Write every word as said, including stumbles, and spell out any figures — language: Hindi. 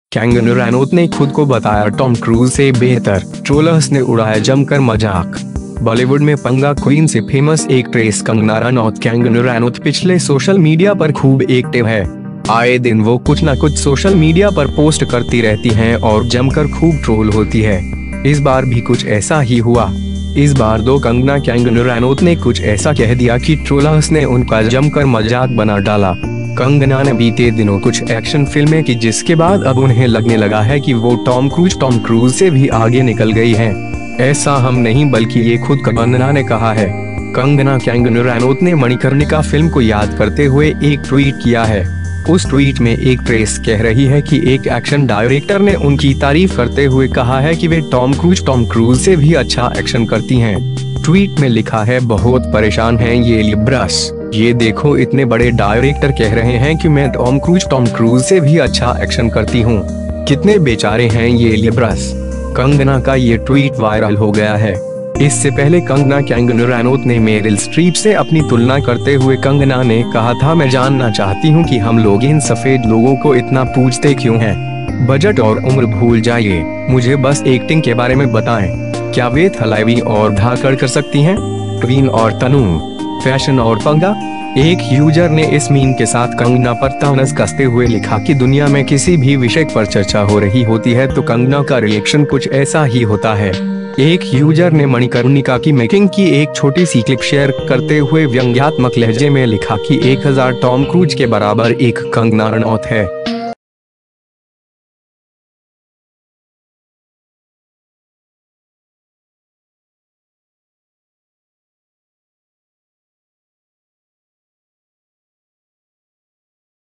कंगना रनौत ने खुद को बताया टॉम क्रूज से बेहतर, ट्रोलर्स ने उड़ाया जमकर मजाक। बॉलीवुड में पंगा क्वीन से फेमस एक्ट्रेस कंगना रनौत कंगना रनौत पिछले सोशल मीडिया पर खूब एक्टिव है। आए दिन वो कुछ न कुछ सोशल मीडिया पर पोस्ट करती रहती हैं और जमकर खूब ट्रोल होती है। इस बार भी कुछ ऐसा ही हुआ। इस बार दो कंगना कंगना रनौत ने कुछ ऐसा कह दिया कि ट्रोलर्स ने उनका जमकर मजाक बना डाला। कंगना ने बीते दिनों कुछ एक्शन फिल्में की, जिसके बाद अब उन्हें लगने लगा है कि वो टॉम क्रूज टॉम क्रूज से भी आगे निकल गई हैं। ऐसा हम नहीं बल्कि ये खुद कंगना ने कहा है। कंगना कंगना रनौत ने मणिकर्णिका फिल्म को याद करते हुए एक ट्वीट किया है। उस ट्वीट में एक ट्रेस कह रही है कि एक एक्शन डायरेक्टर ने उनकी तारीफ करते हुए कहा है कि वे टॉम क्रूज टॉम क्रूज से भी अच्छा एक्शन करती हैं। ट्वीट में लिखा है, बहुत परेशान हैं ये लिब्रस, ये देखो इतने बड़े डायरेक्टर कह रहे हैं कि मैं टॉम क्रूज टॉम क्रूज से भी अच्छा एक्शन करती हूँ, कितने बेचारे हैं ये लिब्रस। कंगना का ये ट्वीट वायरल हो गया है। इससे पहले कंगना कंगना रनौत ने मेरिल स्ट्रीप से अपनी तुलना करते हुए कंगना ने कहा था, मैं जानना चाहती हूँ कि हम लोग इन सफेद लोगों को इतना पूछते क्यों हैं। बजट और उम्र भूल जाइए, मुझे बस एक्टिंग के बारे में बताएं। क्या वे थलाइवी और धाकड़ कर सकती हैं? क्वीन और तनु, फैशन और पंगा। एक यूजर ने इस मीम के साथ कंगना पर तहस कसते हुए लिखा कि दुनिया में किसी भी विषय पर चर्चा हो रही होती है तो कंगना का रिएक्शन कुछ ऐसा ही होता है। एक यूजर ने मणिकर्णिका की मेकिंग की एक छोटी सी क्लिप शेयर करते हुए व्यंग्यात्मक लहजे में लिखा कि एक हजार टॉम क्रूज के बराबर एक कंगना रनौत है।